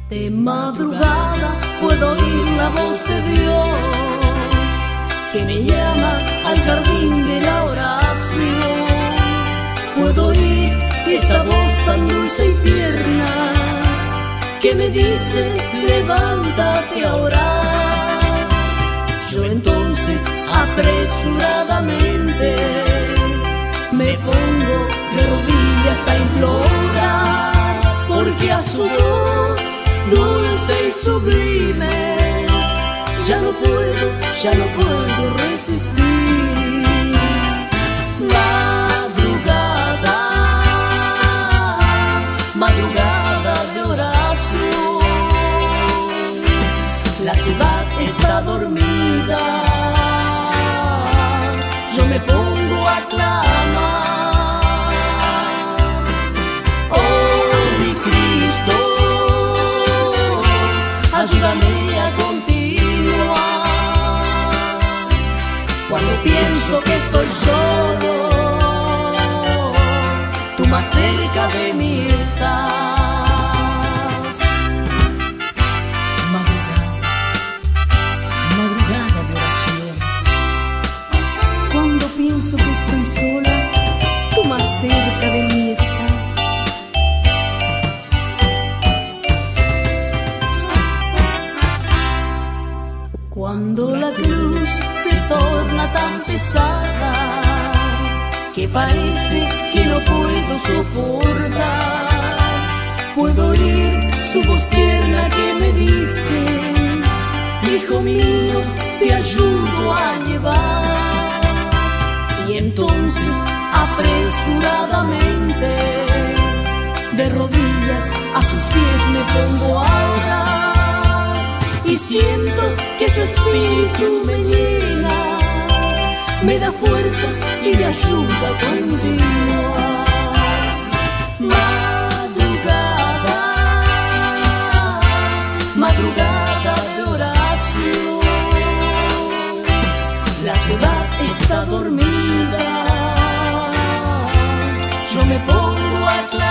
De madrugada puedo oír la voz de Dios que me llama al jardín de la oración. Puedo oír esa voz tan dulce y tierna que me dice: levántate a orar. Yo entonces apresuradamente me pongo de rodillas a implorar, porque a su voz dulce y sublime ya no puedo resistir. Madrugada, madrugada de oración, la ciudad está dormida, yo me pongo a clamar. Oh, mi Cristo, ayúdame a continuar. Cuando pienso que estoy solo, tú más cerca de mí estás. Madrugada, madrugada de oración. Cuando pienso que estoy sola, tú más cerca de mí estás. Cuando la cruz se torna tan pesada que parece que no puedo soportar, puedo oír su voz tierna que me dice: hijo mío, te ayudo a llevar. Y entonces apresuradamente de rodillas a sus pies me pongo a orar, y siento que su espíritu me llena, me da fuerzas y me ayuda a continuar. Madrugada, madrugada de oración, la ciudad está dormida, yo me pongo a clamar.